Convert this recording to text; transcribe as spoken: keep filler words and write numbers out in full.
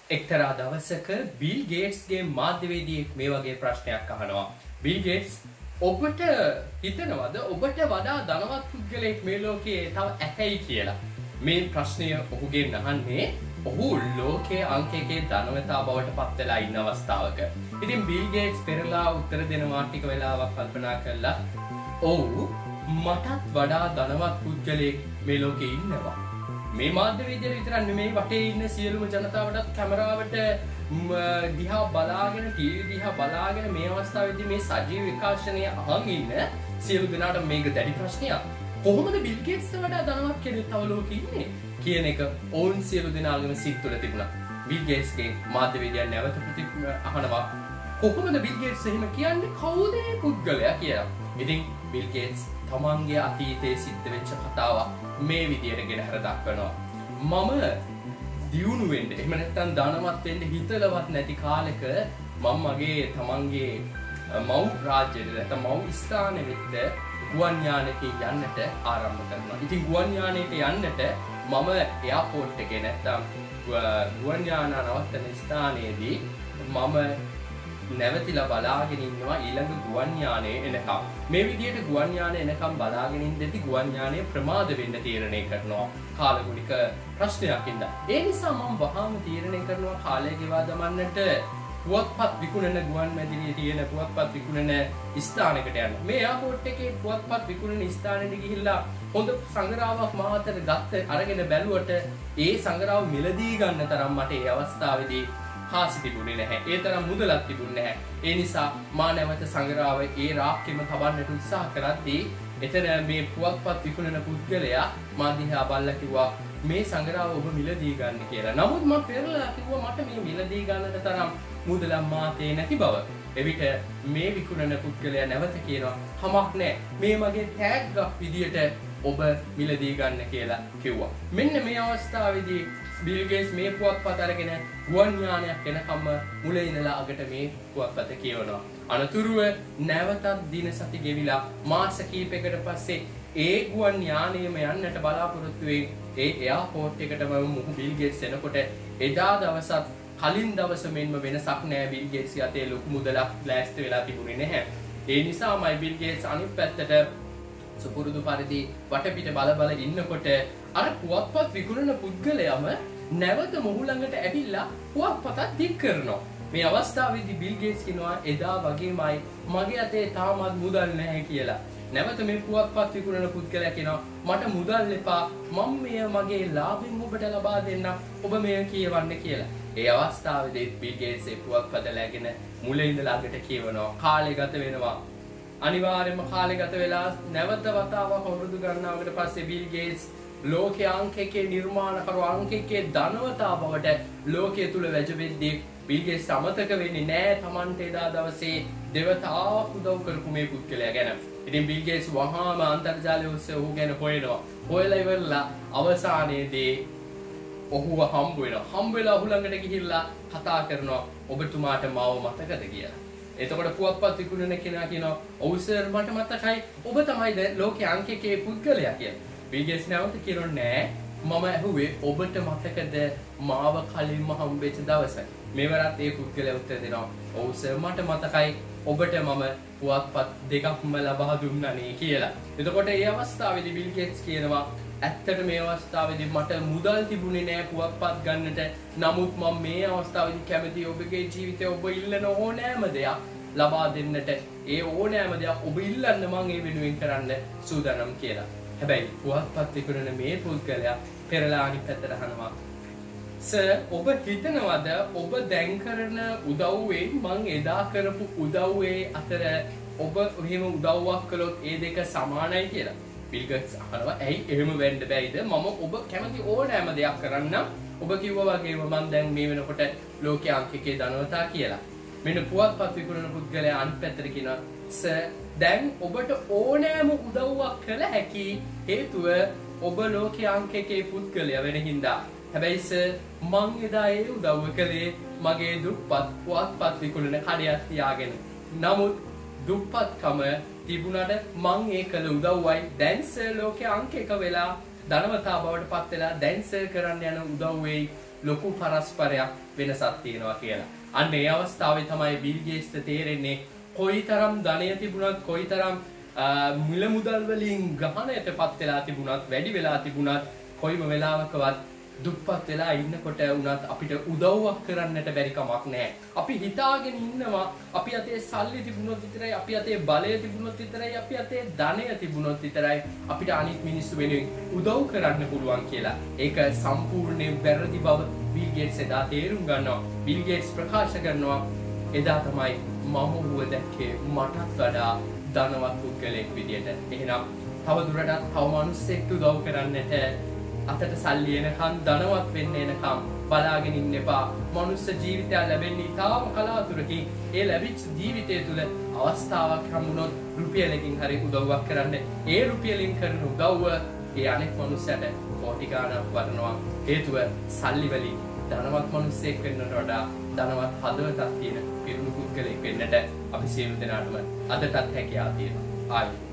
එක්තරා දවසක බිල් ගේට්ස්ගේ මාධ්‍යවේදියෙක් මේ වගේ ප්‍රශ්නයක් අහනවා. බිල් ගේට්ස් ඔබට හිතනවද ඔබට වඩා ධනවත් පුද්ගලයෙක් මේ ලෝකයේ තව ඇතයි කියලා? මේ ප්‍රශ්නය ඔහුගෙන් අහන්නේ ඔහු ලෝකයේ අංක එකේ ධනවතා බවට පත් වෙලා ඉන්න අවස්ථාවක. ඉතින් බිල් ගේට්ස් පෙරලා උත්තර දෙනවා ටික වෙලාවක් කල්පනා කළා. ඔව් මටත් වඩා ධනවත් පුද්ගලයෙක් මේ ලෝකේ ඉන්නවා. මේ මාධ්‍යවේදියා විතරක් නෙමෙයි වටේ ඉන්න සියලුම ජනතාවටත් කැමරාවට දිහා බලාගෙන ටීවී දිහා බලාගෙන මේ අවස්ථාවේදී මේ සජීව විකාශනය අහන් ඉන්න සියලු දෙනාට මේක දැඩි ප්‍රශ්නයක්. කොහොමද බිල් ගේට්ස් වඩා ධනවත් කෙනෙක් තව ලෝකෙ ඉන්නේ කියන එක ඔවුන් සියලු දෙනාගේම සිත් තුළ තිබුණා. බිල් ගේට්ස්ගේ මාධ්‍යවේදියා නැවත ප්‍රති අහනවා කොහොමද බිල් ගේට්ස් එහෙම කියන්නේ කවුද මේ පුද්ගලයා කියලා. ඉතින් බිල් ගේට්ස් තමන්ගේ අතීතයේ සිද්ධ වෙච්ච කතාවක් මේ විදියට ගෙනහැර දක්වනවා. මම දියුණු වෙන්න එහෙම නැත්නම් ධනවත් වෙන්න හිතලවත් නැති කාලෙක මම මගේ තමන්ගේ මව් රාජ්‍යයට නැත්නම් මව් ස්ථානෙ වෙත ගුවන් යානයක යන්නට ආරම්භ කරනවා. ඉතින් ගුවන් යානයට යන්නට මම එයාපෝට් එකේ නැත්නම් ගුවන් යාන නවත්තන ස්ථානයේදී මම නැවතිලා බලාගෙන ඉන්නවා ඊළඟ ගුවන් යානයේ එනකම්. මේ විදිහට ගුවන් යානය එනකම් බලාගෙන ඉඳිද්දි ගුවන් යානය ප්‍රමාද වෙන්න තීරණය කරනවා කාලගුණික ප්‍රශ්නයක් ඉඳලා. ඒ නිසා මම වහාම තීරණය කරනවා කාලය ගෙවා දමන්නට පුවත්පත් විකුණන ගුවන් මැදිරියේ තියෙන පුවත්පත් විකුණන ස්ථානයකට යන්න. මේ එයාපෝට් එකේ පුවත්පත් විකුණන ස්ථානෙට ගිහිල්ලා හොඳ සංග්‍රහාවක් මාතර ගත්ත අරගෙන බැලුවට ඒ සංග්‍රහාව මිලදී ගන්න තරම් මට ඒ අවස්ථාවේදී කාසි තිබුණේ නැහැ. ඒ තරම් මුදලක් තිබුණේ නැහැ. ඒ නිසා මා නැවත සංග්‍රහාව ඒ රාක්කෙම තබන්නට උත්සාහ කරද්දී එතන මේ පුවත්පත් විකුණන පුද්ගලයා මා දිහා බලලා කිව්වා මේ සංග්‍රහාව ඔබ මිලදී ගන්න කියලා. නමුත් මම පෙරලා කිව්වා මට මේ මිලදී ගන්නට තරම් මුදලක් මාතේ නැති බව. එවිට මේ විකුණන පුද්ගලයා නැවත කියනවා කමක් නැහැ. මේ මගේ ටැග්ගක් විදියට ඔබ මිලදී ගන්න කියලා කිව්වා. මෙන්න මේ අවස්ථාවේදී බිල් ගේට්ස් මේ පුවත්පත අරගෙන ගුවන් යානයක් එනකම්ම මුල ඉඳලා අගට මේ පුවත්පත කියවනවා. අනතුරුව නැවතත් දින සති ගෙවිලා මාස කිහිපයකට පස්සේ ඒ ගුවන් යානයේම යන්නට බලාපොරොත්තු වෙයි. ඒ එයාපෝට් එකටම මුහු බිල් ගේට්ස් එනකොට එදා දවසත් කලින් දවස මෙන්ම වෙනසක් නැහැ. බිල් ගේට්ස් යතේ ලොකු මුදලක් බ්ලාස්ට් වෙලා තිබුණේ නැහැ. ඒ නිසාමයි බිල් ගේට්ස් අනිත් පැත්තට සුපුරුදු පරිදි වටපිට බල බල ඉන්නකොට අර පුවත්පත් විකුණන පුද්ගලයාම නැවත මොහු ළඟට ඇවිල්ලා පුවත්පතක් දික් කරනවා. මේ අවස්ථාවේදී බිල් ගේට්ස් කියනවා එදා වගේමයි මගේ අතේ තාමත් මුදල් නැහැ කියලා. නැවත මේ පුවත්පත් විකුණන පුද්ගලයා කියනවා මට මුදල් එපා මම මෙය මගේ ලාභෙන් ඔබට ලබා දෙන්නම් ඔබ මෙය කියවන්න කියලා. ඒ අවස්ථාවේදී බිල් ගේට්ස් ඒ පුවත්පත läගෙන මුල ඉඳලා අගට කියවනවා. කාලය ගත වෙනවා. අනිවාර්යයෙන්ම කාලය ගත වෙලා නැවත වතාවක් අවුරුදු ගණනාවකට පස්සේ බිල් ගේට්ස් ලෝකයේ අංක එකේ නිර්මාණකරු අංක එකේ ධනවතා බවට ලෝකයේ තුල වැජෙද්දී බිල් ගේට්ස් අමතක වෙන්නේ නැහැ Tamante එදා දවසේ දෙවතාවක් උදව් කරපු මේ පුද්ගලයා ගැන. ඉතින් බිල් ගේට්ස් වහාම අන්තර්ජාලය ඔස්සේ ඔහු ගැන හොයනවා. හොයලා ඉවරලා අවසානයේදී ඔහුව හම්බ වෙනවා. හම්බ වෙලා ඔහු ළඟට ගිහිල්ලා කතා කරනවා ඔබතුමාට මාව මතකද කියලා. එතකොට පුවත්පත් විකුණන කෙනා කියනවා ඔව් සර් මට මතකයි ඔබ තමයි දැන් ලෝකයේ අංක එකේ පුද්ගලයා කියලා. බිල් ගේට්ස් නැවත කියනවා නෑ මම ඇහුවේ ඔබට මතකද මාව කලින්ම හම්බෙච්ච දවස. මෙවරත් ඒ පුද්ගලයා උත්තර දෙනවා ඔව් සර් මට මතකයි ඔබට මම පුවත්පත් දෙකක්ම ලබා දුන්නානේ කියලා. එතකොට ඒ අවස්ථාවේදී බිල් ගේට්ස් කියනවා ඇත්තට මේ අවස්ථාවේදී මට මුදල් තිබුණේ නෑ පුවත්පත් ගන්නට. නමුත් මම මේ අවස්ථාවේදී කැමති ඔබගේ ජීවිතේ ඔබ ඉල්ලන ඕනෑම දෙයක් ලබා දෙන්නට. ඒ ඕනෑම දෙයක් ඔබ ඉල්ලන්න මම ඒ වෙනුවෙන් කරන්න සූදානම් කියලා. හැබැයි පුවත්පත් විකුණන මේ පුද්ගලයා පෙරලා අනිත් පැත්තට අහනවා සර් ඔබ හිතනවද ඔබ දැන් කරන උදව්වේ මං එදා කරපු උදව්වේ අතර ඔබ එහෙම උදව්වක් කළොත් ඒ දෙක සමානයි කියලා. බිල් ගේට්ස් අහනවා ඇයි එහෙම වෙන්න බැයිද මම ඔබ කැමති ඕනෑම දෙයක් කරන්න ඔබ කිව්වා වගේම මම දැන් මේ වෙනකොට ලෝකයේ අංක එකේ ධනවතා කියලා. මෙන්න පුවත්පත් විකුණන පුද්ගලයා අනිත් පැත්තට කියනවා සර් දැන් ඔබට ඕනෑම උදව්වක් කළ හැකි හේතුව ඔබ ලෝකයේ අංක එකේ පුද්ගලයා වෙන හින්දා. හැබැයි සර් මං එදා ඒ උදව්ව කළේ මගේ දුප්පත් පුවත්පත් විකුණන කඩයක් තියාගෙන. නමුත් දුප්පත්කම තිබුණාට මං ඒ කළ උදව්වයි දැන් සර් ලෝකයේ අංක එක වෙලා ධනවතා බවට පත් වෙලා දැන් සර් කරන්න යන උදව්වේ ලොකු පරස්පරයක් වෙනසක් තියෙනවා කියලා. අන්න ඒ අවස්ථාවේ තමයි බිල් ගේට්ස්ට තේරෙන්නේ කොයිතරම් ධනය තිබුණත් කොයිතරම් මිල මුදල් වලින් ගහණයටපත් වෙලා තිබුණත් වැඩි වෙලා තිබුණත් කොයිම වෙලාවකවත් දුප්පත් වෙලා ඉන්නකොට උනත් අපිට උදව්වක් කරන්නට බැරි කමක් නැහැ. අපි හිතාගෙන ඉන්නවා අපි අතේ සල්ලි තිබුණොත් විතරයි, අපි අතේ බලය තිබුණොත් විතරයි, අපි අතේ ධනය තිබුණොත් විතරයි අපිට අනිත් මිනිස්සු වෙනුවෙන් උදව් කරන්න පුළුවන් කියලා. ඒක සම්පූර්ණයෙන් වැරදි බව බිල් ගේට්ස් එදා තේරුම් ගන්නවා. බිල් ගේට්ස් ප්‍රකාශ කරනවා එදා තමයි මම ඌව දැක්කේ මටත් වඩා ධනවත් පුද්ගලෙක් විදියට. එහෙනම් තව දුරටත් තව මිනිස්සෙක්ට උදව් කරන්නට අතට සල්ලි එනකන් ධනවත් වෙන්න එනකම් බලාගෙන ඉන්න එපා. මනුස්ස ජීවිතය ලැබෙන්නේ තාම කලාතුරකින්. ඒ ලැබිච්ච ජීවිතය තුළ අවස්ථාවක් හම්බුනොත් රුපියලකින් හරි උදව්වක් කරන්න. ඒ රුපියලින් කරන උදව්ව ඒ අනෙක් මනුස්සයට කෝටි ගාණක් වරනවා. හේතුව සල්ලි වලින් ධනවත් මනුස්සයෙක් වෙන්නට වඩා ධනවත් හදවතක් තියෙන පිරුණු පුද්ගලෙක් වෙන්නට අපි සියලු දෙනාටම අදටත් හැකියාව තියෙනවා. ආයි